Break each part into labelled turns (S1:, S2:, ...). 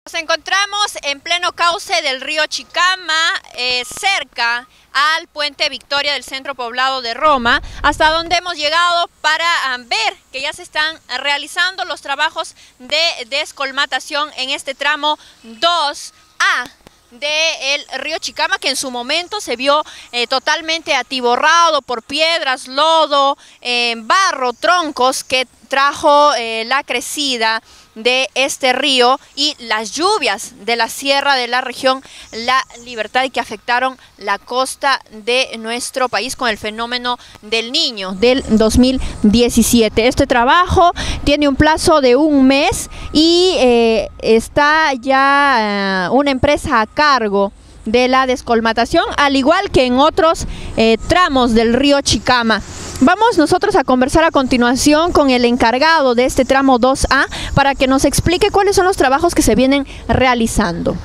S1: Nos encontramos en pleno cauce del río Chicama, cerca al puente Victoria del centro poblado de Roma, hasta donde hemos llegado para ver que ya se están realizando los trabajos de descolmatación en este tramo 2A del río Chicama, que en su momento se vio totalmente atiborrado por piedras, lodo, barro, troncos que trajo la crecida de este río y las lluvias de la sierra de la región La Libertad, y que afectaron la costa de nuestro país con el fenómeno del Niño del 2017. Este trabajo tiene un plazo de un mes y está ya una empresa a cargo de la descolmatación, al igual que en otros tramos del río Chicama. Vamos nosotros a conversar a continuación con el encargado de este tramo 2A para que nos explique cuáles son los trabajos que se vienen realizando.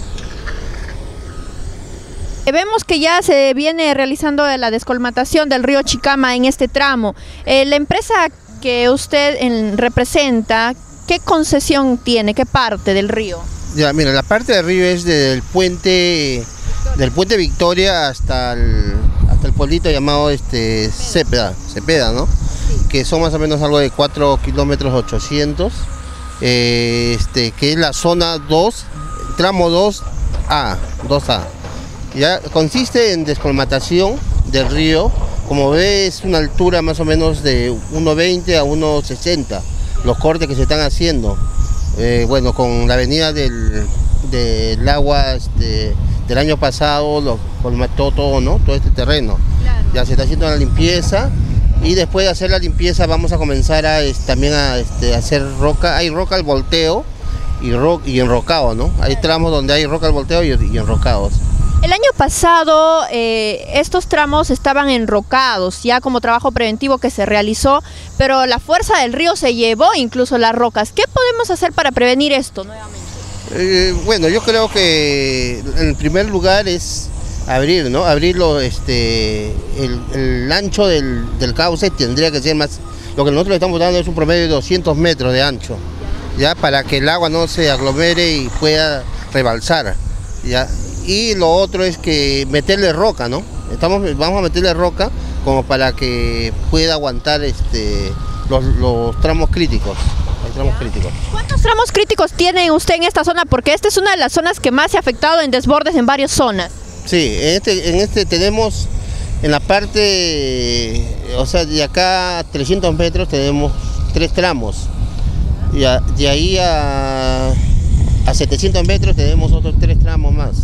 S1: Vemos que ya se viene realizando la descolmatación del río Chicama en este tramo. La empresa que usted representa, ¿qué concesión tiene? ¿Qué parte del río?
S2: Ya, mira, la parte del río es del puente Victoria hasta el pueblito llamado Cepeda, ¿no? Sí. Que son más o menos algo de 4 kilómetros 800, que es la zona 2, tramo 2A. Ya consiste en descolmatación del río. Como ves, es una altura más o menos de 1,20 a 1,60 los cortes que se están haciendo. Bueno, con la venida del agua del año pasado, lo colmató todo, ¿no? Todo este terreno. Claro. Ya se está haciendo la limpieza, y después de hacer la limpieza vamos a comenzar también a hacer roca. Hay roca al volteo y enrocado, ¿no? Claro. Hay tramos donde hay roca al volteo y enrocados.
S1: El año pasado estos tramos estaban enrocados ya como trabajo preventivo que se realizó, pero la fuerza del río se llevó incluso las rocas. ¿Qué podemos hacer para prevenir esto nuevamente?
S2: Bueno, yo creo que en primer lugar es abrir, ¿no? Abrirlo, el ancho del cauce tendría que ser más. Lo que nosotros le estamos dando es un promedio de 200 metros de ancho, ya, para que el agua no se aglomere y pueda rebalsar, ya. Y lo otro es que meterle roca, ¿no? Vamos a meterle roca como para que pueda aguantar los tramos críticos.
S1: ¿Cuántos tramos críticos tiene usted en esta zona? Porque esta es una de las zonas que más se ha afectado en desbordes en varias zonas.
S2: Sí, en este tenemos en la parte, o sea, de acá a 300 metros tenemos 3 tramos. Y de ahí a 700 metros tenemos otros 3 tramos más.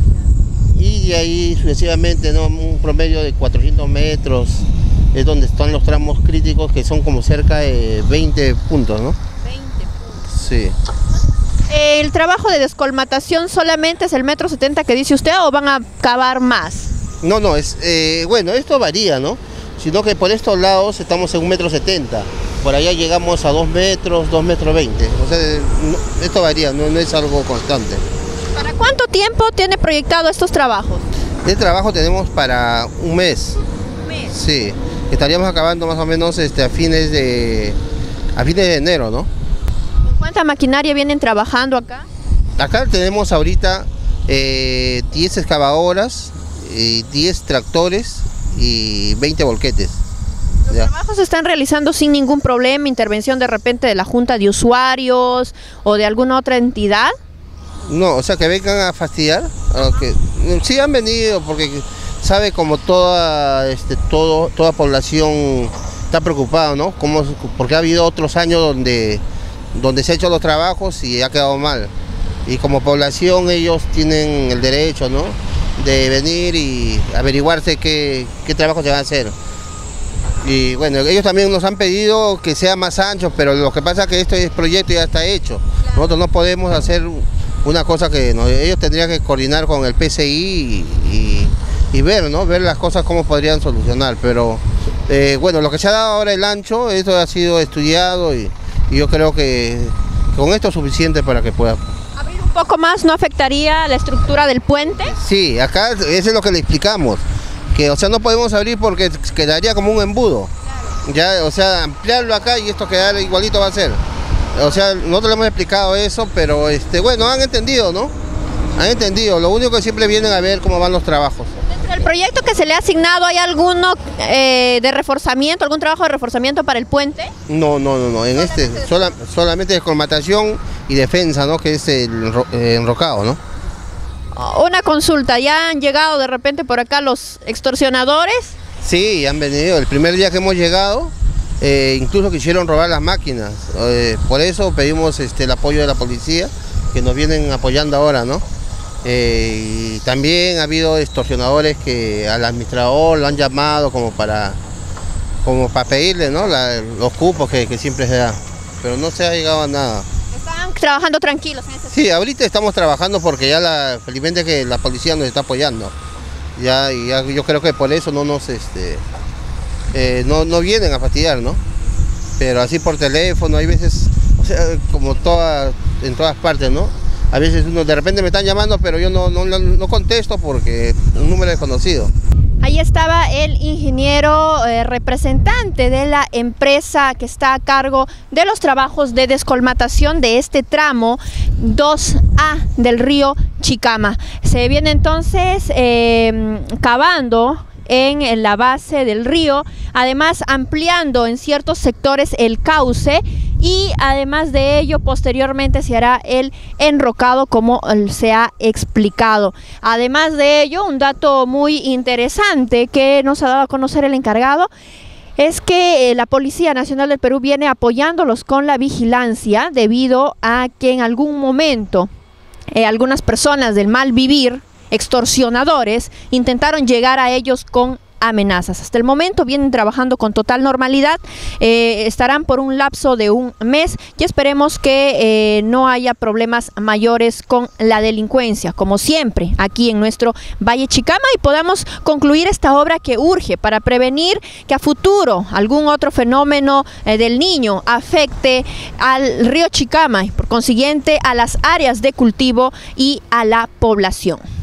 S2: Y de ahí sucesivamente, ¿no? Un promedio de 400 metros es donde están los tramos críticos, que son como cerca de 20 puntos, ¿no?
S1: 20 puntos.
S2: Sí.
S1: ¿El trabajo de descolmatación solamente es el 1,70 m que dice usted, o van a cavar más?
S2: No, bueno, esto varía, ¿no? Sino que por estos lados estamos en 1,70 m. Por allá llegamos a 2 metros, 2,20 m. O sea, esto varía, no es algo constante.
S1: ¿Para cuánto tiempo tiene proyectado estos trabajos?
S2: Este trabajo tenemos para un mes.
S1: ¿Un mes?
S2: Sí, estaríamos acabando más o menos a fines de enero, ¿no?
S1: ¿Con cuánta maquinaria vienen trabajando acá?
S2: Acá tenemos ahorita 10 excavadoras, 10 tractores y 20 volquetes.
S1: ¿Los trabajos se están realizando sin ningún problema, intervención de repente de la Junta de Usuarios o de alguna otra entidad?
S2: No, o sea, que vengan a fastidiar. Okay. Sí han venido porque sabe, como toda población está preocupada, ¿no? Porque ha habido otros años donde se han hecho los trabajos y ha quedado mal. Y como población ellos tienen el derecho, ¿no?, de venir y averiguarse qué trabajo se va a hacer. Y bueno, ellos también nos han pedido que sea más ancho, pero lo que pasa es que este proyecto ya está hecho. Claro. Nosotros no podemos hacer una cosa que no, ellos tendrían que coordinar con el PCI y ver, ¿no?, ver las cosas cómo podrían solucionar. Pero bueno, lo que se ha dado ahora el ancho, esto ha sido estudiado y yo creo que con esto es suficiente para que pueda.
S1: ¿Abrir un poco más no afectaría la estructura del puente?
S2: Sí, acá eso es lo que le explicamos, que o sea, no podemos abrir porque quedaría como un embudo. Claro. Ya, o sea, ampliarlo acá y esto quedar igualito va a ser. O sea, nosotros le hemos explicado eso, pero bueno, han entendido, ¿no? Han entendido, lo único que siempre vienen a ver cómo van los trabajos.
S1: Dentro del proyecto que se le ha asignado, ¿hay alguno de reforzamiento, algún trabajo de reforzamiento para el puente?
S2: No, en solamente descolmatación y defensa, ¿no? Que es el enrocado, ¿no?
S1: Una consulta, ¿ya han llegado de repente por acá los extorsionadores?
S2: Sí, han venido, el primer día que hemos llegado, incluso quisieron robar las máquinas, por eso pedimos el apoyo de la policía, que nos vienen apoyando ahora, ¿no? Y también ha habido extorsionadores que al administrador lo han llamado como para pedirle, ¿no? Los cupos que siempre se da, pero no se ha llegado a nada.
S1: ¿Están trabajando tranquilos en ese
S2: Sí, ahorita estamos trabajando porque ya felizmente que la policía nos está apoyando. Ya yo creo que por eso no vienen a fastidiar, ¿no? Pero así por teléfono, hay veces, o sea, como en todas partes, ¿no? A veces de repente me están llamando, pero yo no contesto porque es un número desconocido.
S1: Ahí estaba el ingeniero representante de la empresa que está a cargo de los trabajos de descolmatación de este tramo 2A del río Chicama. Se viene entonces cavando en la base del río, además ampliando en ciertos sectores el cauce, y además de ello posteriormente se hará el enrocado como se ha explicado. Además de ello, un dato muy interesante que nos ha dado a conocer el encargado es que la Policía Nacional del Perú viene apoyándolos con la vigilancia debido a que en algún momento algunas personas del mal vivir, extorsionadores, intentaron llegar a ellos con amenazas. Hasta el momento vienen trabajando con total normalidad, estarán por un lapso de un mes y esperemos que no haya problemas mayores con la delincuencia, como siempre aquí en nuestro Valle Chicama, y podamos concluir esta obra que urge para prevenir que a futuro algún otro fenómeno del Niño afecte al río Chicama y por consiguiente a las áreas de cultivo y a la población.